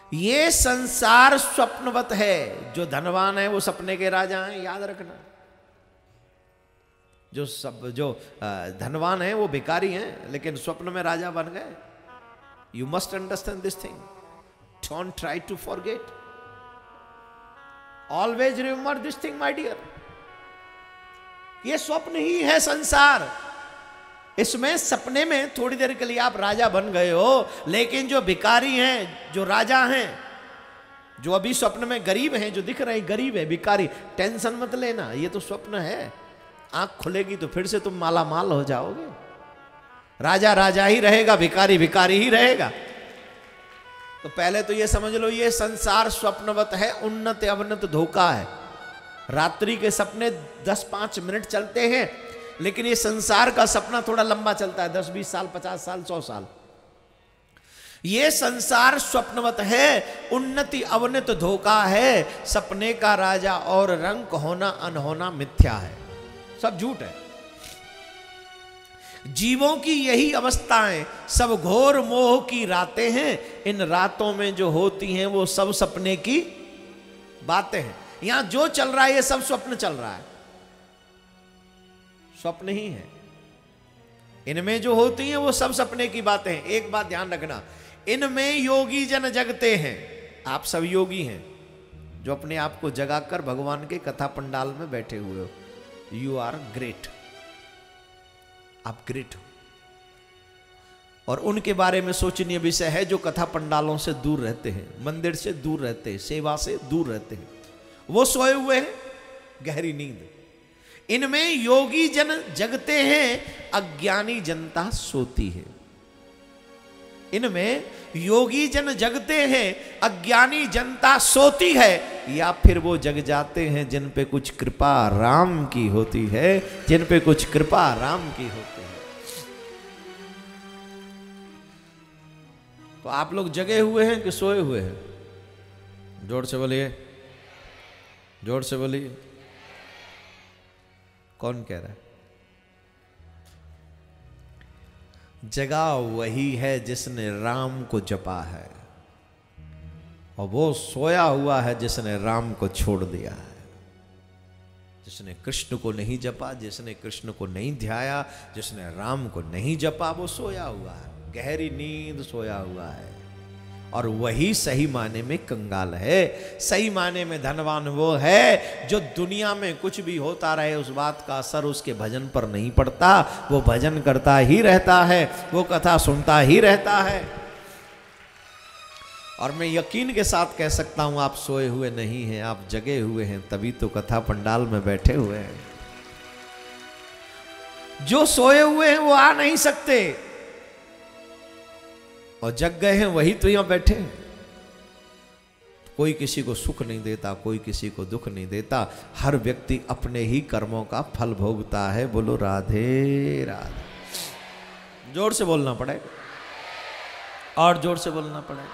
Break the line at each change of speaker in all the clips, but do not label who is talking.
ये संसार स्वप्नवत है। जो धनवान है वो सपने के राजा हैं, याद रखना। जो धनवान है वो भिखारी हैं, लेकिन स्वप्न में राजा बन गए। You must understand this thing, don't try to forget, always remember this thing my dear. ये स्वप्न ही है संसार। इसमें सपने में थोड़ी देर के लिए आप राजा बन गए हो, लेकिन जो भिखारी हैं, जो राजा हैं, जो अभी स्वप्न में गरीब हैं, जो दिख रहे हैं गरीब है, भिखारी, टेंशन मत लेना, ये तो स्वप्न है। आंख खुलेगी तो फिर से तुम माला माल हो जाओगे। राजा राजा ही रहेगा, भिखारी भिखारी ही रहेगा। तो पहले तो ये समझ लो, ये संसार स्वप्नवत है, उन्नत अवनत धोखा है। रात्रि के सपने 10-5 मिनट चलते हैं, लेकिन ये संसार का सपना थोड़ा लंबा चलता है, 10-20 साल, 50 साल, 100 साल। ये संसार स्वप्नवत है, उन्नति अवनत धोखा है। सपने का राजा और रंक होना अनहोना मिथ्या है, सब झूठ है। जीवों की यही अवस्थाएं सब घोर मोह की रातें हैं। इन रातों में जो होती हैं वो सब सपने की बातें हैं। यहां जो चल रहा है ये सब स्वप्न चल रहा है, स्वप्न ही है। इनमें जो होती हैं वो सब सपने की बातें हैं। एक बात ध्यान रखना, इनमें योगी जन जगते हैं। आप सब योगी हैं जो अपने आप को जगाकर भगवान के कथा पंडाल में बैठे हुए हो। यू आर ग्रेट, आप ग्रेट हो। और उनके बारे में सोचनीय विषय है जो कथा पंडालों से दूर रहते हैं, मंदिर से दूर रहते हैं, सेवा से दूर रहते हैं। वो सोए हुए हैं गहरी नींद। इनमें योगी जन जगते हैं, अज्ञानी जनता सोती है। इनमें योगी जन जगते हैं, अज्ञानी जनता सोती है। या फिर वो जग जाते हैं जिन पे कुछ कृपा राम की होती है, जिन पे कुछ कृपा राम की होती है। तो आप लोग जगे हुए हैं कि सोए हुए हैं? जोर से बोलिए, जोर से बोलिए। कौन कह रहा है? जगा वही है जिसने राम को जपा है, और वो सोया हुआ है जिसने राम को छोड़ दिया है। जिसने कृष्ण को नहीं जपा, जिसने कृष्ण को नहीं ध्याया, जिसने राम को नहीं जपा, वो सोया हुआ है, गहरी नींद सोया हुआ है। और वही सही माने में कंगाल है। सही माने में धनवान वो है जो दुनिया में कुछ भी होता रहे उस बात का असर उसके भजन पर नहीं पड़ता। वो भजन करता ही रहता है, वो कथा सुनता ही रहता है। और मैं यकीन के साथ कह सकता हूं, आप सोए हुए नहीं हैं, आप जगे हुए हैं, तभी तो कथा पंडाल में बैठे हुए हैं। जो सोए हुए हैं वो आ नहीं सकते, और जग गए हैं वही तो यहां बैठे हैं। कोई किसी को सुख नहीं देता, कोई किसी को दुख नहीं देता। हर व्यक्ति अपने ही कर्मों का फल भोगता है। बोलो राधे राधे। जोर से बोलना पड़ेगा, और जोर से बोलना पड़ेगा।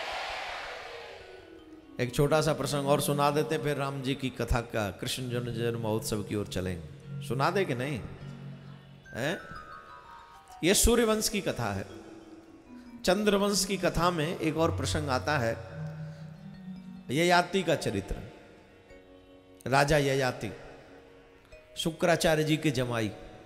एक छोटा सा प्रसंग और सुना देते, फिर राम जी की कथा का कृष्ण जन्म महोत्सव की ओर चलेंगे। सुना दे कि नहीं है? यह सूर्यवंश की कथा है। चंद्रवंश की कथा में एक और प्रसंग आता है, ययाति का चरित्र। राजा ययाति, शुक्राचार्य जी के जमाई।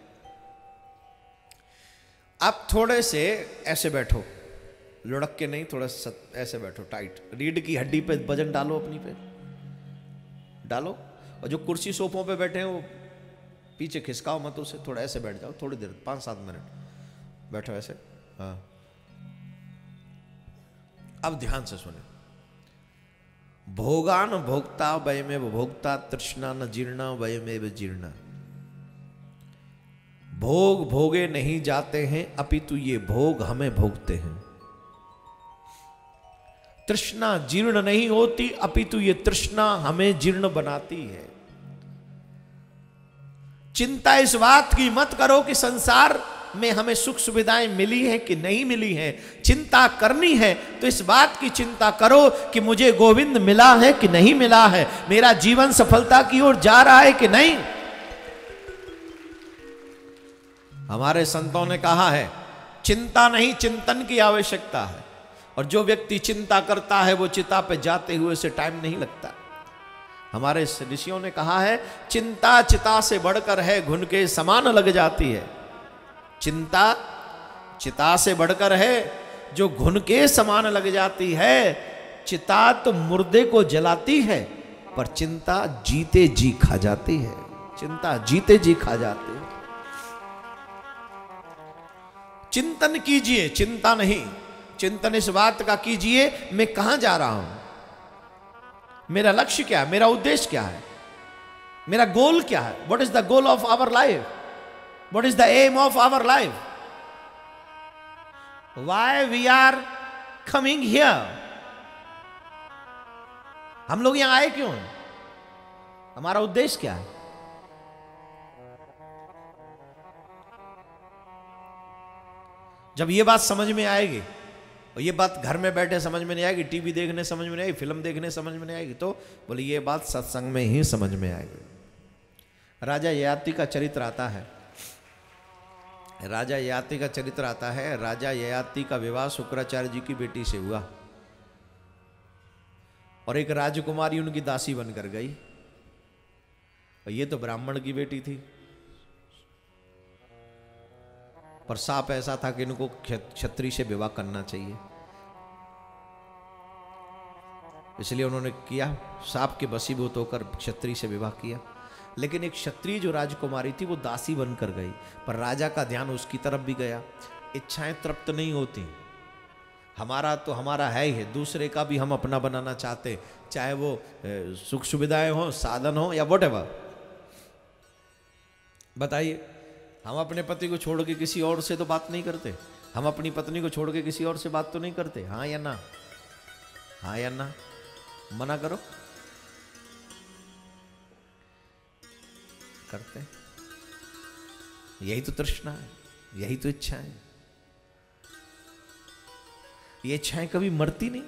आप थोड़े से ऐसे बैठो, लुढ़क के नहीं, थोड़ा ऐसे बैठो टाइट। रीढ़ की हड्डी पे वजन डालो, अपनी पे डालो। और जो कुर्सी सोफों पे बैठे हैं वो पीछे खिसकाओ मत उसे, थोड़ा ऐसे बैठ जाओ, थोड़ी देर 5-7 मिनट बैठो ऐसे। हाँ, अब ध्यान से सुने। भोगान भोक्ता वयमेव भोक्ता, तृष्णा न जीर्णा वयमेव जीर्णा। भोग भोगे नहीं जाते हैं, अपितु ये भोग हमें भोगते हैं। तृष्णा जीर्ण नहीं होती, अपितु ये तृष्णा हमें जीर्ण बनाती है। चिंता इस बात की मत करो कि संसार में हमें सुख सुविधाएं मिली हैं कि नहीं मिली हैं। चिंता करनी है तो इस बात की चिंता करो कि मुझे गोविंद मिला है कि नहीं मिला है, मेरा जीवन सफलता की ओर जा रहा है कि नहीं। हमारे संतों ने कहा है, चिंता नहीं चिंतन की आवश्यकता है। और जो व्यक्ति चिंता करता है वो चिता पे जाते हुए से टाइम नहीं लगता। हमारे ऋषियों ने कहा है, चिंता चिता से बढ़कर है, घुन के समान लग जाती है। चिंता चिता से बढ़कर है, जो घुन के समान लग जाती है। चिता तो मुर्दे को जलाती है, पर चिंता जीते जी खा जाती है। चिंता जीते जी खा जाती है। चिंतन कीजिए, चिंता नहीं। चिंतन इस बात का कीजिए, मैं कहां जा रहा हूं, मेरा लक्ष्य क्या है, मेरा उद्देश्य क्या है, मेरा गोल क्या है। What is the goal of our life, what is the aim of our life, why we are coming here. हम लोग यहां आए क्यों हैं, हमारा उद्देश्य क्या है। जब ये बात समझ में आएगी, और ये बात घर में बैठे समझ में नहीं आएगी, टीवी देखने समझ में नहीं आएगी, फिल्म देखने समझ में नहीं आएगी, तो बोले ये बात सत्संग में ही समझ में आएगी। राजा ययाति का चरित्र आता है। राजा ययाति का चरित्र आता है। राजा ययाति का विवाह शुक्राचार्य जी की बेटी से हुआ, और एक राजकुमारी उनकी दासी बनकर गई। और ये तो ब्राह्मण की बेटी थी, पर साप ऐसा था कि इनको क्षत्रिय से विवाह करना चाहिए, इसलिए उन्होंने किया, साप के वशीभूत होकर क्षत्रिय से विवाह किया। लेकिन एक क्षत्रिय जो राजकुमारी थी वो दासी बनकर गई, पर राजा का ध्यान उसकी तरफ भी गया। इच्छाएं तृप्त नहीं होती, हमारा तो हमारा है ही है, दूसरे का भी हम अपना बनाना चाहते, चाहे वो सुख सुविधाएं हो, साधन हो, या व्हाटएवर। बताइए, हम अपने पति को छोड़ के किसी और से तो बात नहीं करते, हम अपनी पत्नी को छोड़ के किसी और से बात तो नहीं करते। हाँ या ना, हाँ या ना, मना करो, करते। यही तो तृष्णा है, यही तो इच्छा है। ये इच्छाएं कभी मरती नहीं।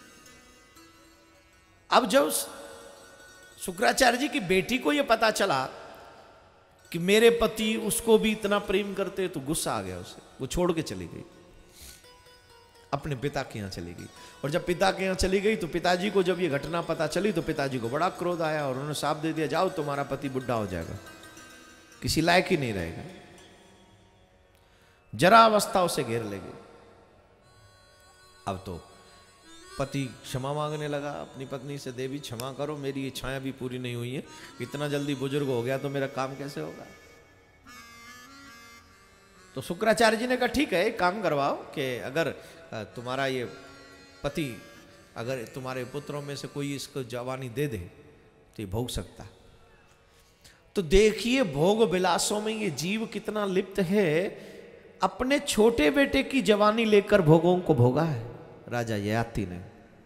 अब जब शुक्राचार्य जी की बेटी को यह पता चला कि मेरे पति उसको भी इतना प्रेम करते, तो गुस्सा आ गया उसे, वो छोड़ के चली गई, अपने पिता के यहाँ चली गई। और जब पिता के यहाँ चली गई तो पिताजी को जब ये घटना पता चली तो पिताजी को बड़ा क्रोध आया, और उन्होंने साफ दे दिया, जाओ तुम्हारा पति बुढ़ा हो जाएगा, किसी लायक ही नहीं रहेगा। जरा अवस्था उसे घेर लेगी। अब तो पति क्षमा मांगने लगा अपनी पत्नी से, देवी क्षमा करो, मेरी इच्छाएं भी पूरी नहीं हुई है, इतना जल्दी बुजुर्ग हो गया तो मेरा काम कैसे होगा। तो शुक्राचार्य जी ने कहा ठीक है, एक काम करवाओ कि अगर तुम्हारा ये पति, अगर तुम्हारे पुत्रों में से कोई इसको जवानी दे दे तो ये भोग सकता। तो देखिए भोग विलासों में ये जीव कितना लिप्त है। अपने छोटे बेटे की जवानी लेकर भोगों को भोगा है राजा ययाति ने,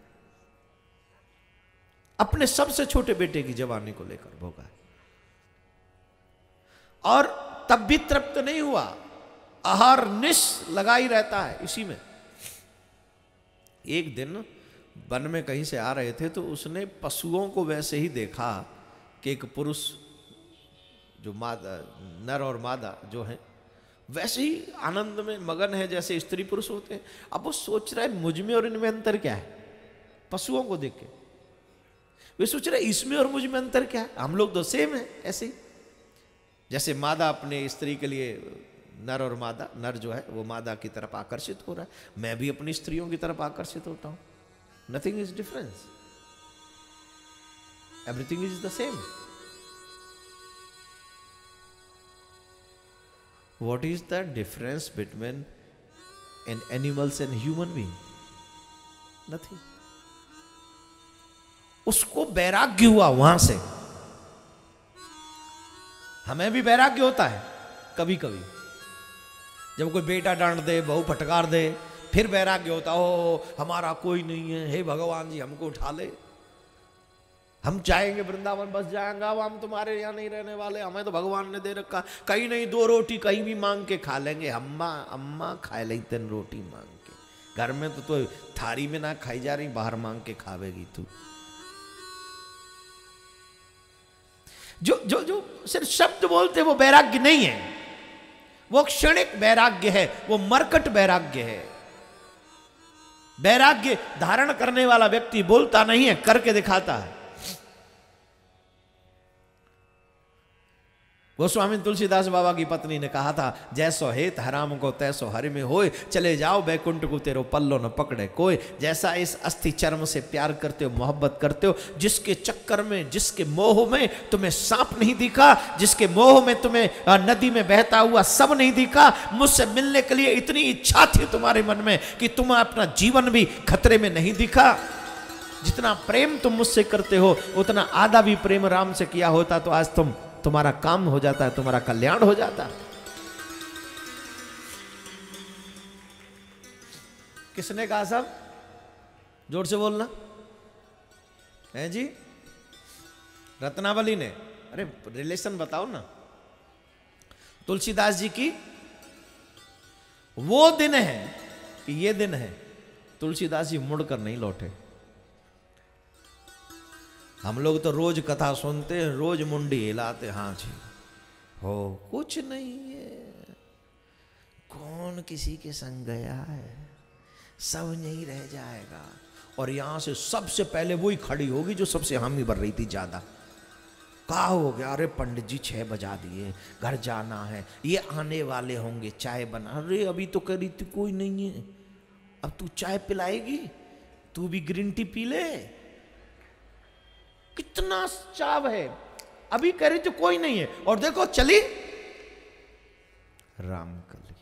अपने सबसे छोटे बेटे की जवानी को लेकर भोगा है, और तब भी तृप्त नहीं हुआ, आहार निश लगा ही रहता है इसी में। एक दिन वन में कहीं से आ रहे थे तो उसने पशुओं को वैसे ही देखा कि एक पुरुष जो मादा, नर और मादा जो है वैसे ही आनंद में मगन है जैसे स्त्री पुरुष होते हैं। अब वो सोच रहा है मुझ में और इनमें अंतर क्या है, पशुओं को देख के वे सोच रहे इसमें और मुझ में अंतर क्या है, हम लोग तो सेम है। ऐसे ही जैसे मादा अपने स्त्री के लिए, नर और मादा, नर जो है वो मादा की तरफ आकर्षित हो रहा है, मैं भी अपनी स्त्रियों की तरफ आकर्षित होता हूं। Nothing is difference, everything is the same. What is the difference between an animals and human being? Nothing. उसको वैराग्य हुआ वहां से। हमें भी वैराग्य होता है कभी कभी, जब कोई बेटा डांट दे, बहू फटकार दे, फिर वैराग्य होता, ओ हमारा कोई नहीं है, हे भगवान जी हमको उठा ले, हम चाहेंगे वृंदावन बस जाएंगे, अब हम तुम्हारे यहाँ नहीं रहने वाले, हमें तो भगवान ने दे रखा, कहीं नहीं दो रोटी कहीं भी मांग के खा लेंगे। अम्मा अम्मा खाए ले तेन रोटी मांग के, घर में तो थारी में ना खाई जा रही, बाहर मांग के खावेगी तू। जो जो जो सिर्फ शब्द बोलते वो वैराग्य नहीं है, वो क्षणिक वैराग्य है, वो मरकट वैराग्य है। वैराग्य धारण करने वाला व्यक्ति बोलता नहीं है, करके दिखाता है। गोस्वामी तुलसीदास बाबा की पत्नी ने कहा था, जैसो हेत हराम को तैसो हरि में होए, चले जाओ बैकुंठ को तेरो पल्लो न पकड़े कोई। जैसा इस अस्थि चर्म से प्यार करते हो, मोहब्बत करते हो, जिसके चक्कर में, जिसके मोह में तुम्हें सांप नहीं दिखा, जिसके मोह में तुम्हें नदी में बहता हुआ सब नहीं दिखा, मुझसे मिलने के लिए इतनी इच्छा थी तुम्हारे मन में कि तुम अपना जीवन भी खतरे में नहीं दिखा। जितना प्रेम तुम मुझसे करते हो, उतना आधा भी प्रेम राम से किया होता तो आज तुम्हारा काम हो जाता है, तुम्हारा कल्याण हो जाता। किसने कहा साहब? जोर से बोलना है जी। रत्नावली ने। अरे रिलेशन बताओ ना। तुलसीदास जी की वो दिन है कि ये दिन है, तुलसीदास जी मुड़कर नहीं लौटे। हम लोग तो रोज कथा सुनते हैं, रोज मुंडी हिलाते, हाँ जी हो, कुछ नहीं है, कौन किसी के संग गया है, सब नहीं रह जाएगा। और यहां से सबसे पहले वही खड़ी होगी जो सबसे हामी भर रही थी ज्यादा। कहा हो गया? अरे पंडित जी 6 बजा दिए, घर जाना है, ये आने वाले होंगे, चाय बना। अरे अभी तो कह रही थी कोई नहीं है, अब तू चाय पिलाएगी? तू भी ग्रीन टी पी ले। कितना चाव है, अभी कह रही तो कोई नहीं है, और देखो चली रामकली।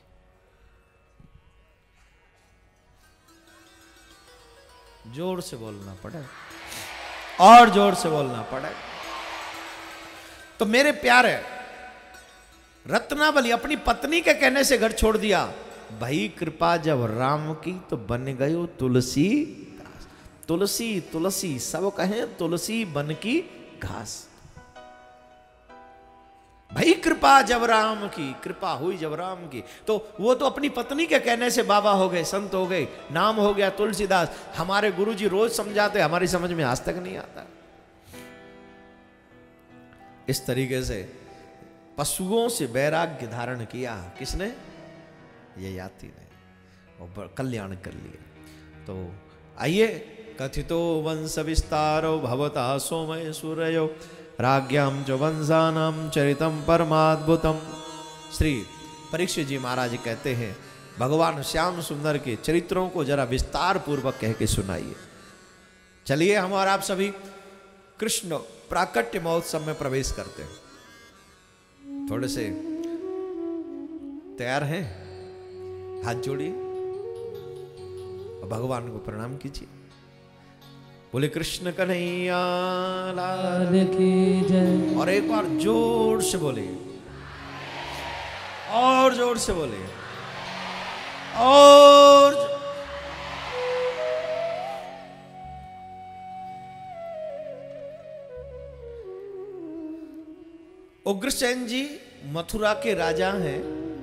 जोर से बोलना पड़े, और जोर से बोलना पड़े। तो मेरे प्यारे, रत्नावली अपनी पत्नी के कहने से घर छोड़ दिया। भाई कृपा जब राम की तो बन गयो तुलसी। तुलसी तुलसी सब कहें, तुलसी बन की घास। भाई कृपा जब राम की, कृपा हुई जब राम की। तो वो तो अपनी पत्नी के कहने से बाबा हो गए, संत हो गए, नाम हो गया तुलसीदास। हमारे गुरुजी रोज समझाते, हमारी समझ में आज तक नहीं आता। इस तरीके से पशुओं से वैराग्य धारण किया किसने? ये याति ने, और कल्याण कर लिया। तो आइए, कथितो वंश विस्तारो भवता सोमय सूर्यो राज्ञाम च वंशानाम चरितम परमाद्भुतम। श्री परीक्षित जी महाराज कहते हैं, भगवान श्याम सुंदर के चरित्रों को जरा विस्तार पूर्वक कह के सुनाइए। चलिए हम और आप सभी कृष्ण प्राकट्य महोत्सव में प्रवेश करते हैं। थोड़े से तैयार हैं? हाथ जोड़िए और भगवान को प्रणाम कीजिए। बोले कृष्ण कन्हैया लाल की जय। और एक बार जोर से बोले, और जोर से बोले, और उग्रसेन जी मथुरा के राजा हैं।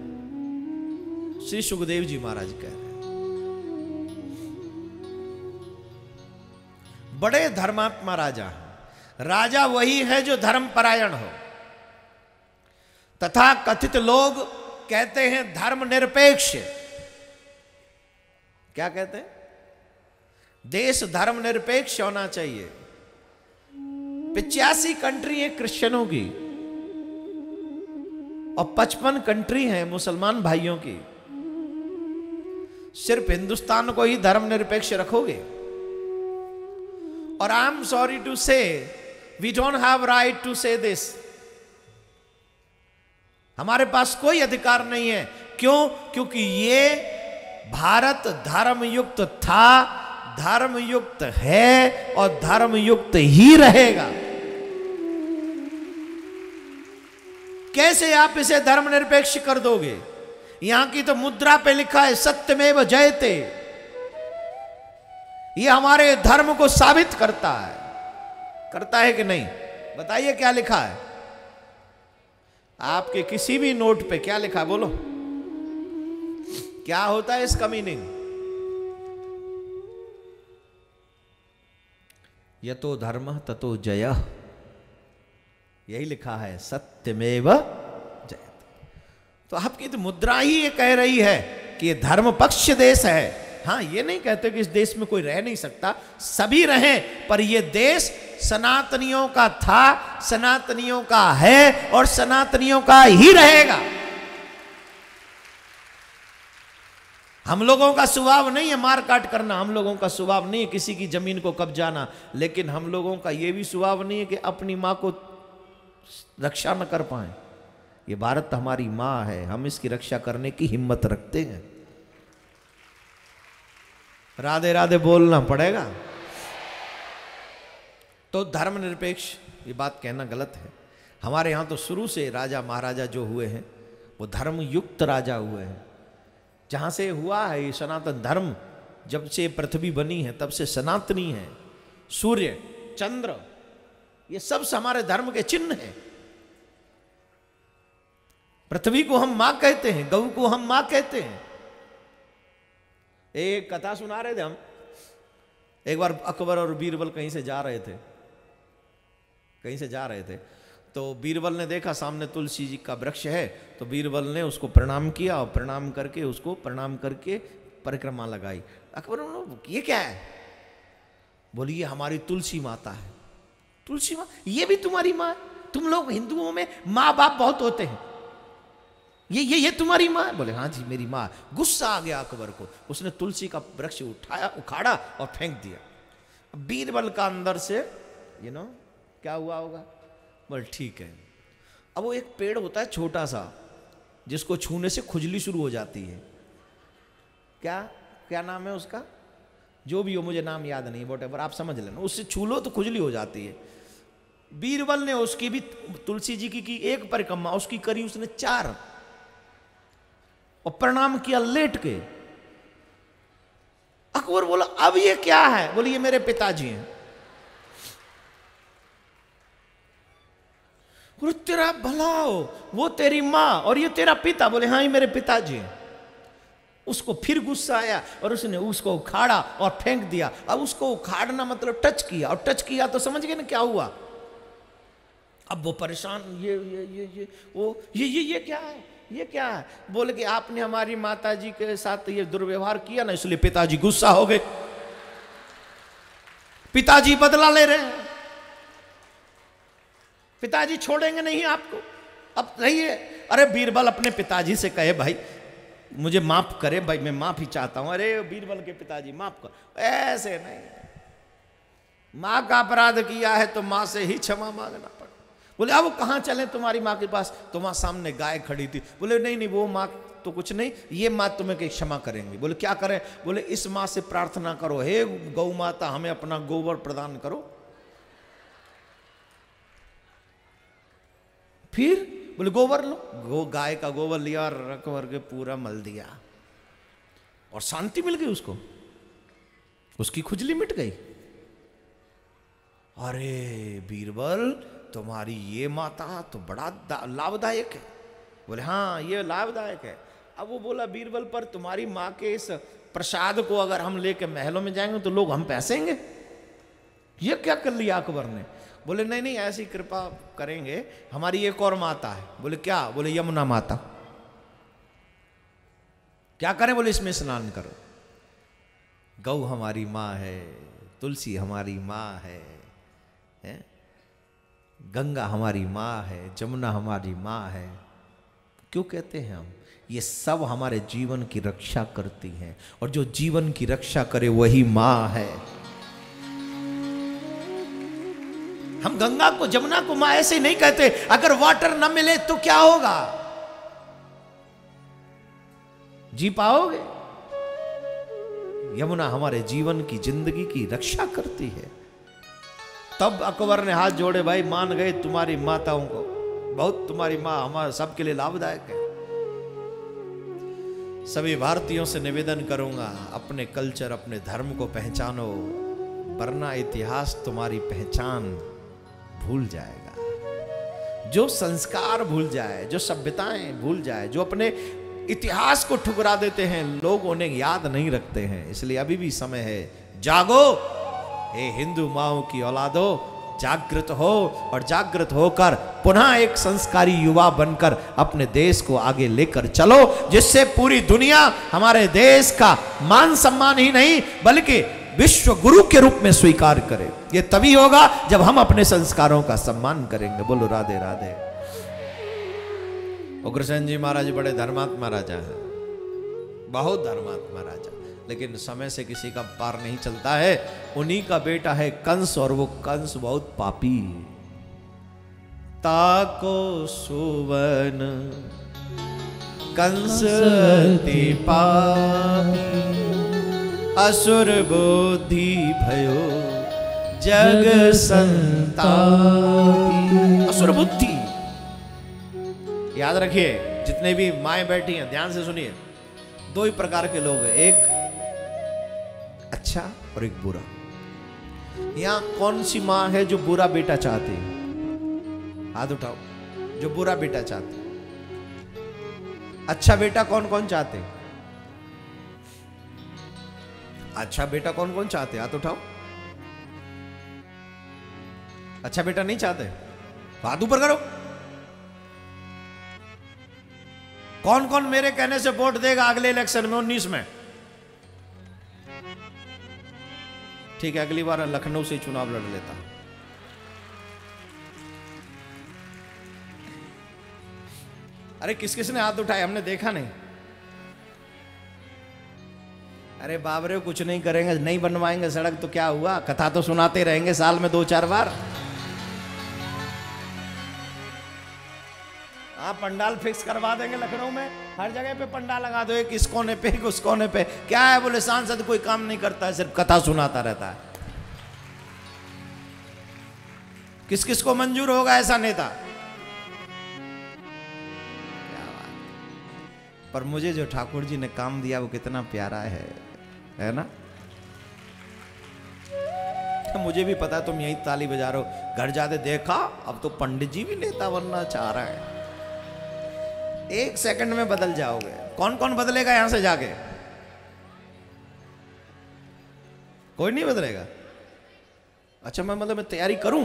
श्री सुखदेव जी महाराज कह रहे हैं, बड़े धर्मात्मा राजा हैं। राजा वही है जो धर्मपरायण हो, तथा कथित लोग कहते हैं धर्म निरपेक्ष। क्या कहते हैं? देश धर्म निरपेक्ष होना चाहिए। 85 कंट्री है क्रिश्चियनों की और 55 कंट्री है मुसलमान भाइयों की। सिर्फ हिंदुस्तान को ही धर्म निरपेक्ष रखोगे? और I am sorry to say, we don't have right to say this. हमारे पास कोई अधिकार नहीं है। क्यों? क्योंकि ये भारत धर्मयुक्त था, धर्मयुक्त है और धर्मयुक्त ही रहेगा। कैसे आप इसे धर्मनिरपेक्ष कर दोगे? यहां की तो मुद्रा पे लिखा है सत्यमेव जयते। ये हमारे धर्म को साबित करता है कि नहीं? बताइए क्या लिखा है आपके किसी भी नोट पे? क्या लिखा है बोलो? क्या होता है इसका मीनिंग? यतो धर्म ततो जय, यही लिखा है सत्यमेव जयते। तो आपकी तो मुद्रा ही ये कह रही है कि ये धर्म पक्ष देश है, हाँ, ये नहीं कहते कि इस देश में कोई रह नहीं सकता, सभी रहें, पर ये देश सनातनियों का था, सनातनियों का है और सनातनियों का ही रहेगा। हम लोगों का स्वभाव नहीं है मार काट करना, हम लोगों का स्वभाव नहीं है किसी की जमीन को कब्जाना, लेकिन हम लोगों का यह भी स्वभाव नहीं है कि अपनी मां को रक्षा न कर पाए। ये भारत हमारी मां है, हम इसकी रक्षा करने की हिम्मत रखते हैं। राधे राधे बोलना पड़ेगा। तो धर्मनिरपेक्ष ये बात कहना गलत है। हमारे यहां तो शुरू से राजा महाराजा जो हुए हैं वो धर्मयुक्त राजा हुए हैं। जहां से हुआ है ये सनातन धर्म, जब से पृथ्वी बनी है तब से सनातनी है। सूर्य, चंद्र, ये सब हमारे धर्म के चिन्ह हैं। पृथ्वी को हम मां कहते हैं, गौ को हम मां कहते हैं। एक कथा सुना रहे थे हम, एक बार अकबर और बीरबल कहीं से जा रहे थे, तो बीरबल ने देखा सामने तुलसी जी का वृक्ष है, तो बीरबल ने उसको प्रणाम किया और प्रणाम करके परिक्रमा लगाई। अकबर ने ये क्या है? बोली ये हमारी तुलसी माता है। तुलसी माँ, ये भी तुम्हारी माँ? तुम लोग हिंदुओं में माँ बाप बहुत होते हैं, ये तुम्हारी माँ? बोले हाँ जी मेरी माँ। गुस्सा आ गया अकबर को, उसने तुलसी का वृक्ष उखाड़ा और फेंक दिया। बीरबल का अंदर से क्या हुआ होगा? बोले ठीक है। अब वो एक पेड़ होता है छोटा सा, जिसको छूने से खुजली शुरू हो जाती है। क्या नाम है उसका? जो भी हो, मुझे नाम याद नहीं, व्हाटएवर, आप समझ लेना। उससे छू लो तो खुजली हो जाती है। बीरबल ने उसकी भी, तुलसी जी की एक परिक्रमा, उसकी करी उसने 4 और प्रणाम किया लेट के। अकबर बोला अब ये क्या है? बोले ये मेरे पिताजी हैं। बोले तेरा भला हो, वो तेरी मां और ये तेरा पिता? बोले हाँ ये मेरे पिताजी हैं। उसको फिर गुस्सा आया और उसने उसको उखाड़ा और फेंक दिया। अब उसको उखाड़ना मतलब टच किया, और टच किया तो समझ गए ना क्या हुआ। अब वो परेशान, ये क्या है, ये क्या है? बोले कि आपने हमारी माताजी के साथ ये दुर्व्यवहार किया ना, इसलिए पिताजी गुस्सा हो गए, पिताजी बदला ले रहे हैं, पिताजी छोड़ेंगे नहीं आपको, अब रहिए। अरे बीरबल अपने पिताजी से कहे भाई मुझे माफ करे, भाई मैं माफी चाहता हूं। अरे बीरबल के पिताजी माफ कर, ऐसे नहीं, मां का अपराध किया है तो मां से ही क्षमा मांगना पड़ा। बोले अब कहां चले तुम्हारी मां के पास? तो वहां सामने गाय खड़ी थी। बोले नहीं वो मां तो कुछ नहीं, ये मां तुम्हें क्षमा करेंगी। बोले क्या करें? बोले इस मां से प्रार्थना करो, हे गौ माता हमें अपना गोबर प्रदान करो। फिर बोले गोबर लो, गाय का गोबर लिया और रख के पूरा मल दिया और शांति मिल गई उसको, उसकी खुजली मिट गई। अरे बीरबल तुम्हारी ये माता तो बड़ा लाभदायक है। बोले हाँ ये लाभदायक है। अब वो बोला बीरबल पर तुम्हारी माँ के इस प्रसाद को अगर हम लेके महलों में जाएंगे तो लोग हम पैसेंगे। ये क्या कर लिया अकबर ने? बोले नहीं ऐसी कृपा करेंगे, हमारी एक और माता है। बोले क्या? बोले यमुना माता। क्या करें? बोले इसमें स्नान करो। गौ हमारी माँ है, तुलसी हमारी माँ है, गंगा हमारी माँ है, जमुना हमारी माँ है। क्यों कहते हैं हम? ये सब हमारे जीवन की रक्षा करती हैं, और जो जीवन की रक्षा करे वही माँ है। हम गंगा को, जमुना को मां ऐसे नहीं कहते। अगर वाटर न मिले तो क्या होगा? जी पाओगे? यमुना हमारे जीवन की, जिंदगी की रक्षा करती है। तब अकबर ने हाथ जोड़े, भाई मान गए तुम्हारी माताओं को, बहुत तुम्हारी मां हमारे सबके लिए लाभदायक है। सभी भारतीयों से निवेदन करूंगा, अपने कल्चर, अपने धर्म को पहचानो, वरना इतिहास तुम्हारी पहचान भूल जाएगा। जो संस्कार भूल जाए, जो सभ्यताएं भूल जाए, जो अपने इतिहास को ठुकरा देते हैं, लोग उन्हें याद नहीं रखते हैं। इसलिए अभी भी समय है, जागो हे हिंदू माओ की औलादो, जागृत हो और जागृत होकर पुनः एक संस्कारी युवा बनकर अपने देश को आगे लेकर चलो, जिससे पूरी दुनिया हमारे देश का मान सम्मान ही नहीं बल्कि विश्व गुरु के रूप में स्वीकार करे। ये तभी होगा जब हम अपने संस्कारों का सम्मान करेंगे। बोलो राधे राधे। उग्रसेन जी महाराज बड़े धर्मात्मा राजा हैं, बहुत धर्मात्मा राजा, लेकिन समय से किसी का पार नहीं चलता है। उन्हीं का बेटा है कंस, और वो कंस बहुत पापी। ताको सुवन कंस अति पापी, असुर बुद्धि भयो जग संतापी। असुर बुद्धि, याद रखिए, जितने भी माएं बैठी हैं ध्यान से सुनिए, दो ही प्रकार के लोग हैं, एक अच्छा और एक बुरा। यहां कौन सी मां है जो बुरा बेटा चाहती है? हाथ उठाओ जो बुरा बेटा चाहते। अच्छा बेटा कौन कौन चाहते? अच्छा बेटा कौन कौन चाहते? हाथ उठाओ। अच्छा बेटा नहीं चाहते? हाथ ऊपर करो। कौन कौन मेरे कहने से वोट देगा अगले इलेक्शन में 19 में? ठीक है, अगली बार लखनऊ से चुनाव लड़ लेता। अरे किस किस ने हाथ उठाए? हमने देखा नहीं। अरे बाबरे कुछ नहीं करेंगे, नहीं बनवाएंगे सड़क तो क्या हुआ, कथा तो सुनाते रहेंगे साल में 2-4 बार। हाँ, पंडाल फिक्स करवा देंगे लखनऊ में, हर जगह पे पंडाल लगा दो, एक इस कोने पे एक उस कोने पे। क्या है बोले, सांसद कोई काम नहीं करता है, सिर्फ कथा सुनाता रहता है। किस किस को मंजूर होगा ऐसा नेता? क्या बात। पर मुझे जो ठाकुर जी ने काम दिया वो कितना प्यारा है ना? तो मुझे भी पता, तुम यही ताली बजा रहे हो, घर जाते देखा अब तो पंडित जी भी नेता बनना चाह रहा है। 1 सेकंड में बदल जाओगे। कौन कौन बदलेगा यहां से जाके? कोई नहीं बदलेगा। अच्छा, मैं मतलब मैं तैयारी करूं?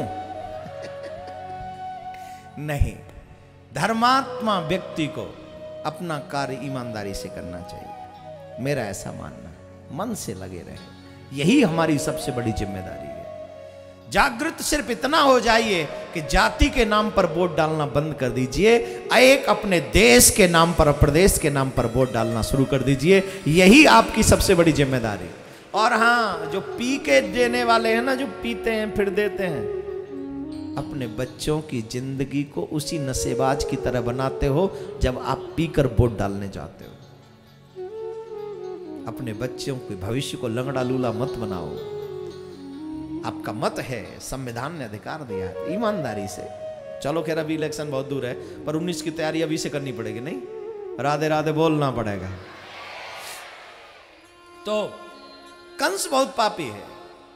नहीं, धर्मात्मा व्यक्ति को अपना कार्य ईमानदारी से करना चाहिए, मेरा ऐसा मानना। मन से लगे रहे, यही हमारी सबसे बड़ी जिम्मेदारी है। जागृत सिर्फ इतना हो जाइए कि जाति के नाम पर वोट डालना बंद कर दीजिए, एक अपने देश के नाम पर, प्रदेश के नाम पर वोट डालना शुरू कर दीजिए। यही आपकी सबसे बड़ी जिम्मेदारी। और हाँ, जो पी के देने वाले हैं ना, जो पीते हैं फिर देते हैं, अपने बच्चों की जिंदगी को उसी नशेबाज की तरह बनाते हो जब आप पीकर वोट डालने जाते हो। अपने बच्चों के भविष्य को लंगड़ा लूला मत बनाओ। आपका मत है, संविधान ने अधिकार दिया है, ईमानदारी से चलो। खैर अभी इलेक्शन बहुत दूर है, पर 19 की तैयारी अभी से करनी पड़ेगी। नहीं, राधे राधे बोलना पड़ेगा। तो कंस बहुत पापी है,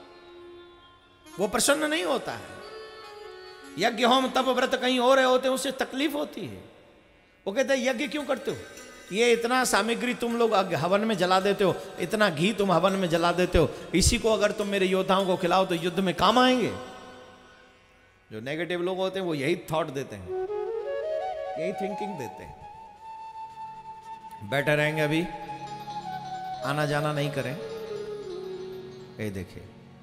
वो प्रसन्न नहीं होता है। यज्ञ होम तप व्रत कहीं हो रहे होते हैं, उससे तकलीफ होती है। वो कहते हैं यज्ञ क्यों करते हो? ये इतना सामग्री तुम लोग हवन में जला देते हो, इतना घी तुम हवन में जला देते हो, इसी को अगर तुम मेरे योद्धाओं को खिलाओ तो युद्ध में काम आएंगे। जो नेगेटिव लोग होते हैं वो यही थॉट देते हैं, यही थिंकिंग देते हैं। बैठे रहेंगे, अभी आना जाना नहीं करें। ये देखिए,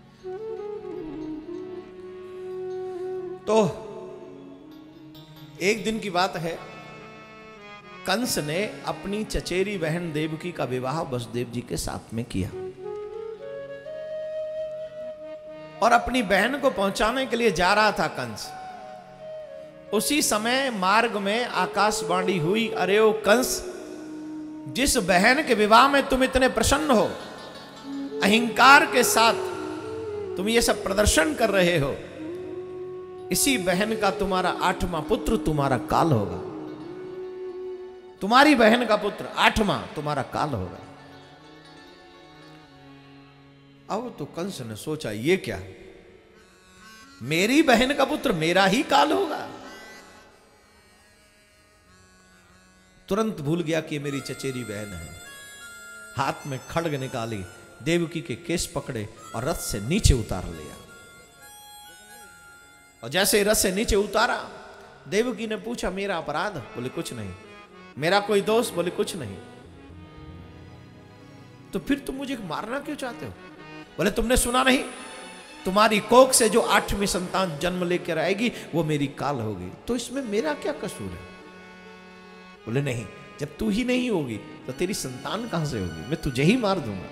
तो एक दिन की बात है, कंस ने अपनी चचेरी बहन देवकी का विवाह वसुदेव जी के साथ में किया और अपनी बहन को पहुंचाने के लिए जा रहा था कंस। उसी समय मार्ग में आकाशवाणी हुई, अरे ओ कंस, जिस बहन के विवाह में तुम इतने प्रसन्न हो, अहंकार के साथ तुम ये सब प्रदर्शन कर रहे हो, इसी बहन का तुम्हारा 8वां पुत्र तुम्हारा काल होगा। तुम्हारी बहन का पुत्र 8वां तुम्हारा काल होगा। अब तो कंस ने सोचा, ये क्या, मेरी बहन का पुत्र मेरा ही काल होगा। तुरंत भूल गया कि मेरी चचेरी बहन है। हाथ में खड्ग निकाली, देवकी के केस पकड़े और रथ से नीचे उतार लिया। और जैसे रथ से नीचे उतारा, देवकी ने पूछा मेरा अपराध? बोले कुछ नहीं। मेरा कोई दोष? बोले कुछ नहीं। तो फिर तुम मुझे मारना क्यों चाहते हो? बोले तुमने सुना नहीं, तुम्हारी कोख से जो 8वीं संतान जन्म लेकर आएगी वो मेरी काल होगी, तो इसमें मेरा क्या कसूर है? बोले नहीं, जब तू ही नहीं होगी तो तेरी संतान कहां से होगी? मैं तुझे ही मार दूंगा।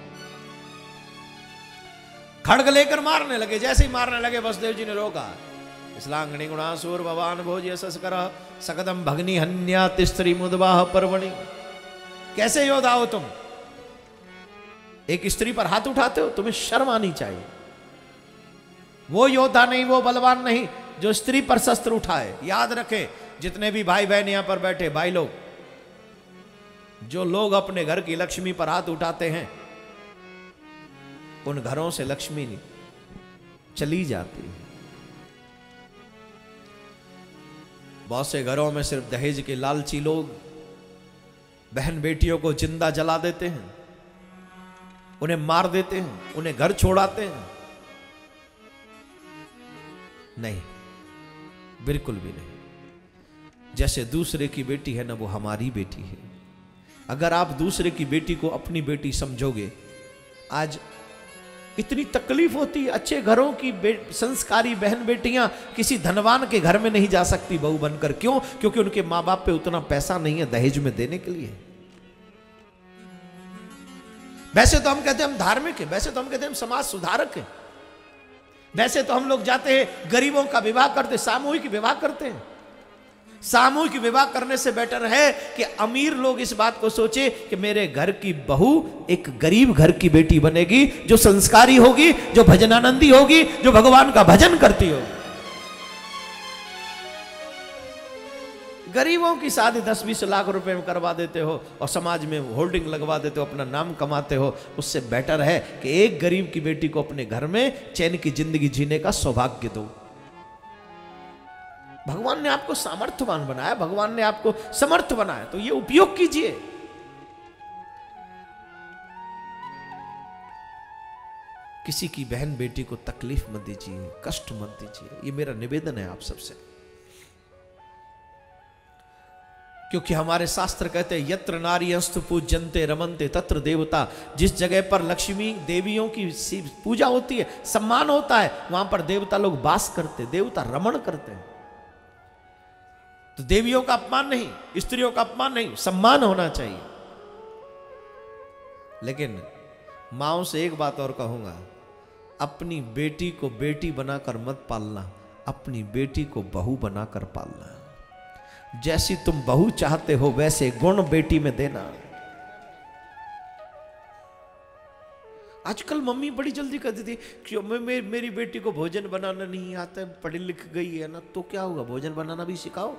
खड़ग लेकर मारने लगे। जैसे ही मारने लगे वसुदेव जी ने रोका। इस्लांगणी गुणासुर भवान भोज सस्कर सकदम भगनी हन्या तिस्त्री मुदवाह पर्वणि। कैसे योद्धा हो तुम? एक स्त्री पर हाथ उठाते हो? तुम्हें शर्म आनी चाहिए। वो योद्धा नहीं, वो बलवान नहीं जो स्त्री पर शस्त्र उठाए। याद रखे, जितने भी भाई बहन यहां पर बैठे भाई लोग, जो लोग अपने घर की लक्ष्मी पर हाथ उठाते हैं उन घरों से लक्ष्मी चली जाती है। बहुत से घरों में सिर्फ दहेज के लालची लोग बहन बेटियों को जिंदा जला देते हैं, उन्हें मार देते हैं, उन्हें घर छोड़ाते हैं। नहीं, बिल्कुल भी नहीं। जैसे दूसरे की बेटी है ना, वो हमारी बेटी है। अगर आप दूसरे की बेटी को अपनी बेटी समझोगे, आज इतनी तकलीफ होती है। अच्छे घरों की संस्कारी बहन बेटियां किसी धनवान के घर में नहीं जा सकती बहू बनकर। क्यों? क्योंकि उनके मां बाप पे उतना पैसा नहीं है दहेज में देने के लिए। वैसे तो हम कहते हैं हम धार्मिक हैं, वैसे तो हम कहते हैं हम समाज सुधारक हैं, वैसे तो हम लोग जाते हैं गरीबों का विवाह करते, सामूहिक विवाह करते हैं। सामूहिक विवाह करने से बेटर है कि अमीर लोग इस बात को सोचे कि मेरे घर की बहू एक गरीब घर की बेटी बनेगी, जो संस्कारी होगी, जो भजनानंदी होगी, जो भगवान का भजन करती होगी। गरीबों की शादी 10-20 लाख रुपए में करवा देते हो और समाज में होल्डिंग लगवा देते हो, अपना नाम कमाते हो। उससे बेटर है कि एक गरीब की बेटी को अपने घर में चैन की जिंदगी जीने का सौभाग्य दो। भगवान ने आपको सामर्थ्यवान बनाया, भगवान ने आपको समर्थ बनाया, तो ये उपयोग कीजिए। किसी की बहन बेटी को तकलीफ मत दीजिए, कष्ट मत दीजिए, ये मेरा निवेदन है आप सबसे। क्योंकि हमारे शास्त्र कहते हैं यत्र नार्यस्तु पूज्यन्ते रमन्ते तत्र देवता। जिस जगह पर लक्ष्मी देवियों की पूजा होती है, सम्मान होता है, वहां पर देवता लोग वास करते, देवता रमण करते हैं। तो देवियों का अपमान नहीं, स्त्रियों का अपमान नहीं, सम्मान होना चाहिए। लेकिन माओ से एक बात और कहूंगा, अपनी बेटी को बेटी बनाकर मत पालना, अपनी बेटी को बहू बनाकर पालना। जैसी तुम बहू चाहते हो वैसे गुण बेटी में देना। आजकल मम्मी बड़ी जल्दी कहती थी क्यों मेरी बेटी को भोजन बनाना नहीं आता है, पढ़ी लिख गई है ना, तो क्या होगा, भोजन बनाना भी सिखाओ,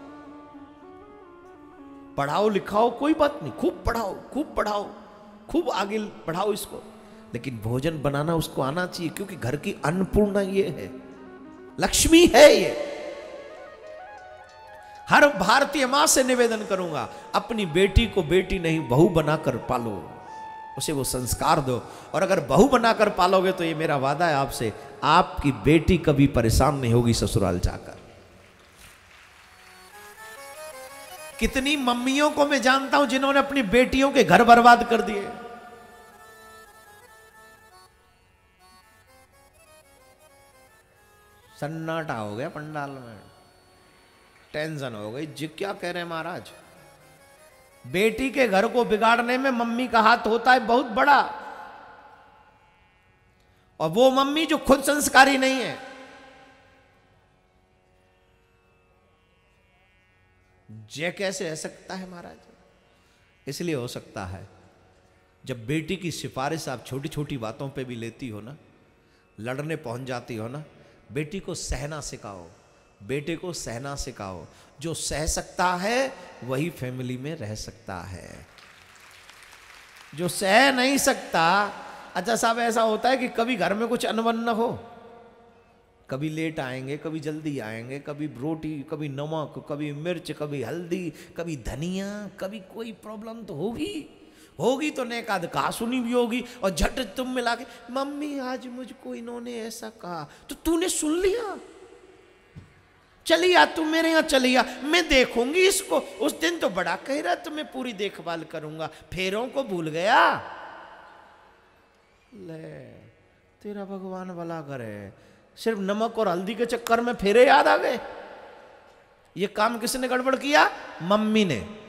पढ़ाओ लिखाओ, कोई बात नहीं, खूब पढ़ाओ, खूब आगे बढ़ाओ इसको, लेकिन भोजन बनाना उसको आना चाहिए। क्योंकि घर की अन्नपूर्णा ये है, लक्ष्मी है ये। हर भारतीय मां से निवेदन करूंगा, अपनी बेटी को बेटी नहीं बहू बनाकर पालो, उसे वो संस्कार दो। और अगर बहू बनाकर पालोगे तो ये मेरा वादा है आपसे, आपकी बेटी कभी परेशान नहीं होगी ससुराल जाकर। कितनी मम्मियों को मैं जानता हूं जिन्होंने अपनी बेटियों के घर बर्बाद कर दिए। सन्नाटा हो गया पंडाल में, टेंशन हो गई जी, क्या कह रहे हैं महाराज। बेटी के घर को बिगाड़ने में मम्मी का हाथ होता है बहुत बड़ा, और वो मम्मी जो खुद संस्कारी नहीं है। ये कैसे हो सकता है महाराज? इसलिए हो सकता है जब बेटी की सिफारिश आप छोटी छोटी बातों पे भी लेती हो ना, लड़ने पहुंच जाती हो ना, बेटी को सहना सिखाओ, बेटे को सहना सिखाओ। जो सह सकता है वही फैमिली में रह सकता है, जो सह नहीं सकता। अच्छा साहब, ऐसा होता है कि कभी घर में कुछ अनबन न हो, कभी लेट आएंगे, कभी जल्दी आएंगे, कभी रोटी, कभी नमक, कभी मिर्च, कभी हल्दी, कभी धनिया, कभी कोई प्रॉब्लम तो होगी तो नेकाद कहा सुनी भी होगी, और झट तुम मिला के मम्मी आज मुझको इन्होंने ऐसा कहा, तो तूने सुन लिया। चली आ, तू मेरे यहां चली आ, मैं देखूंगी इसको। उस दिन तो बड़ा कह रहा तुम्हें पूरी देखभाल करूंगा, फेरों को भूल गया। ले तेरा भगवान भला करे, सिर्फ नमक और हल्दी के चक्कर में फेरे याद आ गए। ये काम किसने गड़बड़ किया? मम्मी ने।